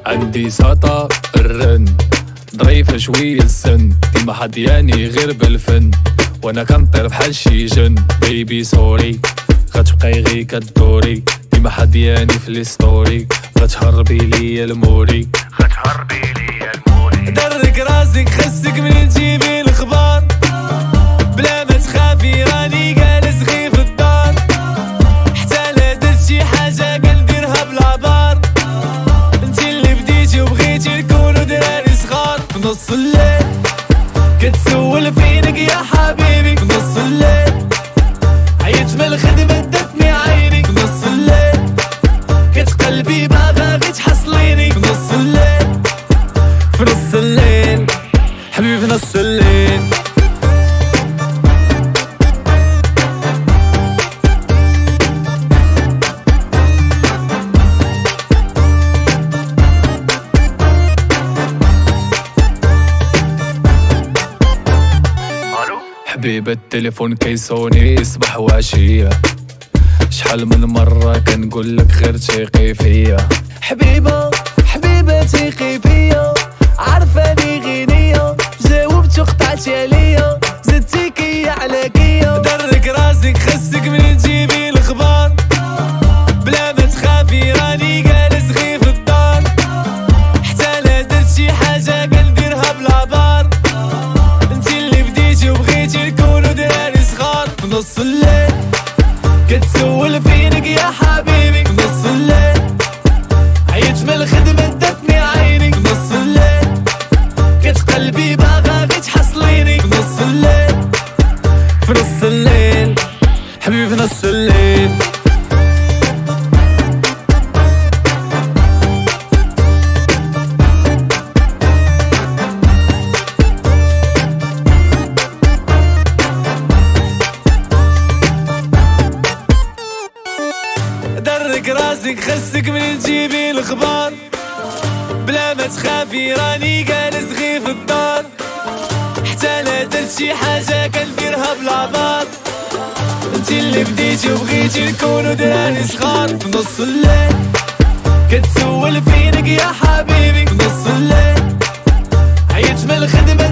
عندي ساطة الرن ظريفة شوية السن، ديما حدياني غير بالفن وانا كنطير بحال شي جن. بيبي سوري غتبقاي غي كدوري، ديما حدياني في لي ستوري غتهربي ليا الموري. درك راسك خسك من تجيبي الخبار، بلا ما تخافي راني جالس غي في الدار، حتى لا درت شي حاجة كنديرها بالعبار. انتي اللي بديتي وبغيتي نكونو دراري صغار. في نص الليل كتسول فينك يا حبيبي، في نص الليل عيت من الخدمة داتني عيني، في نص الليل كتقلبي باغا غي تحصليني، في نص الليل في نص الليل حبيبي في نص الليل. حبيبة التليفون كيسوني صباح وعشية، شحال من مرة كنقولك غير تيقي فيا. حبيبة حبيبة تيقي فيا، عارفاني غينية جاوبت وقطعتي عليا، زدتي كيا على كيا. درك راسك خسك من تجيبي الخبار، بلا ما تخافي راني جالس غي في الدار، حتى لا درت شي حاجة كنديرها بالعبار. انتي اللي بديتي وبغيتي نكونو دراري صغار. في نص الليل كتسول فينك يا حبيبي، في نص الليل عيت من الخدمة داتني عيني، في نص الليل كتقلبي باغا غي تحصليني، في نص الليل في نص الليل حبيبي في نص الليل. درك راسك خسك من تجيبي الخبار، بلا ما تخافي راني جالس غي في الدار، حتى لا درت شي حاجة كنديرها بالعبار. انتي اللي بديتي وبغيتي نكونو دراري صغار. في نص الليل كتسول فينك يا حبيبي، في نص الليل عيت من الخدمة